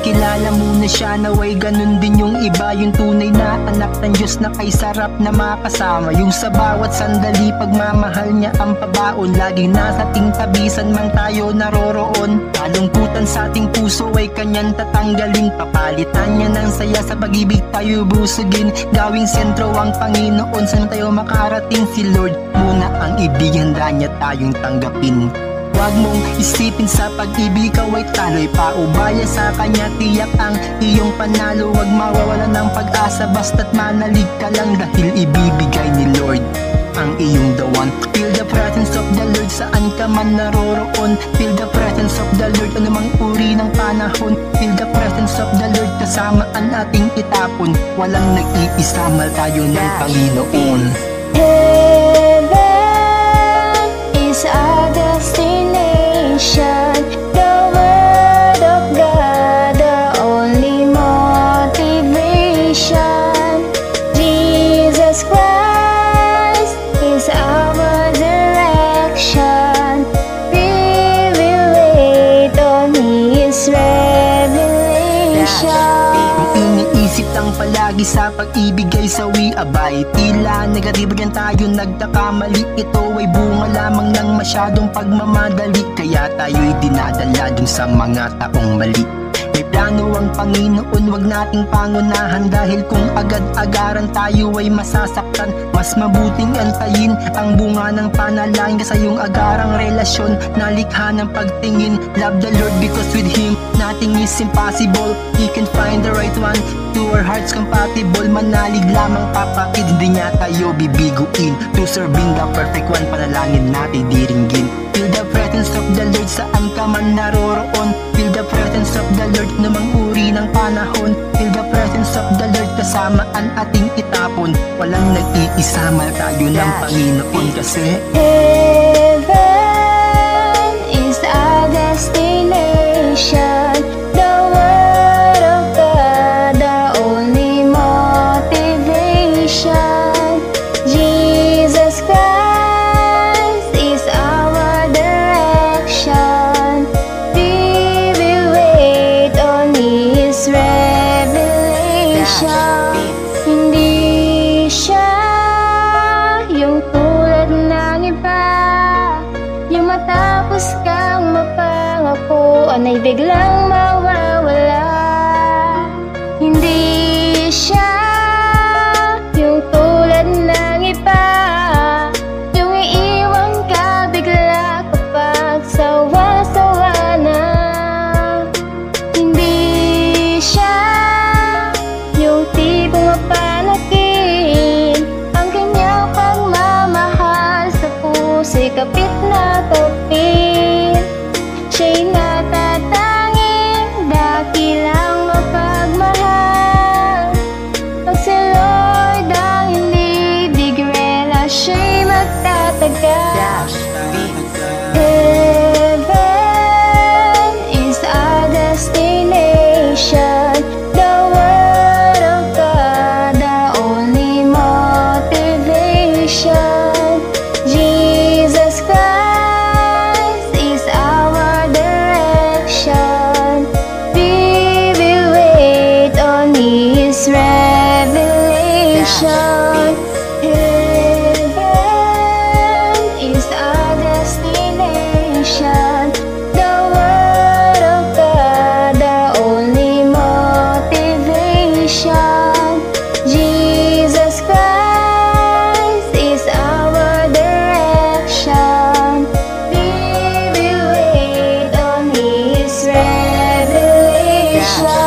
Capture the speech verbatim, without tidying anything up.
kilala mo na siya, naway ganun din yung iba. Yung tunay na anak ng Diyos na kay sarap na makasama. Yung sa bawat sandali pagmamahal niya ang pabaon. Laging nasa ting tabisan man tayo naroroon. Kalungkutan sa ating puso ay kanyang tatanggalin. Papalitan niya ng saya sa pag-ibig tayo busugin. Gawing sentro ang Panginoon, saan tayo makarating? Si Lord muna ang ibig, handa niya tayong tanggapin. Huwag mong isipin sa pag-ibig ikaw ay taloy, paubaya sa kanya tiyak ang iyong panalo. Huwag mawawala ng pag-asa basta't manalig ka lang, dahil ibibigay ni Lord ang iyong the one. Feel the presence of the Lord saan ka man naroroon. Feel the presence of the Lord anumang uri ng panahon. Feel the presence of the Lord kasama ang ating itapon. Walang nag-iisa, mahal tayo ng Panginoon. Heaven is our destination. The word of God, the only motivation. Jesus Christ is our direction. We will wait on His revelation. Kung iniisip lang palagi sa pag-ibig ay sawi abay, tila negatibo yan tayo nagkakamali. Ito ay bunga lamang ng masyadong pagmamadali, kaya tayo'y dinadala dun sa mga taong mali. May plano ang Panginoon, wag nating pangunahan, dahil kung agad-agaran tayo ay masasaktan. Mas mabuting antayin ang bunga ng panalangin sa iyong agarang relasyon na likha ng pagtingin. Love the Lord because with Him nothing is impossible. He can find the right one to our hearts compatible. Manalig lamang kapatid, hindi niya tayo bibiguin. To serving the perfect one, panalangin natin diringgin. Feel the presence of the Lord saan ka man naroroon. Feel the presence of the Lord namang uri ng panahon. Feel the presence of the Lord kasama ang ating itapon. Walang nag-iisa, mahal tayo ng Panginoon kasi Heaven is our destination. The word of God, the only motivation. Jesus Christ is our direction. We will wait on His revelation. Hindi siya yung tulad ng iba, yung matapos kang mapangako ay biglang mawawala. Hindi siya yung tulad ng iba, yung iiwan ka bigla kapag sawa-sawa na. Hindi siya yung tipong mapanakin, ang kanyang pagmamahal sa puso'y kapit na kapit. Siya'y natatanging dakilang mapagmahal. Pag si Lord ang inibig, relasyo'y magtatagal. Heaven is our destination. The word of God, the only motivation. Jesus Christ is our direction. We will wait on His revelation. Heaven is our destination. The word of God, the only motivation. Jesus Christ is our direction. We will wait on His revelation.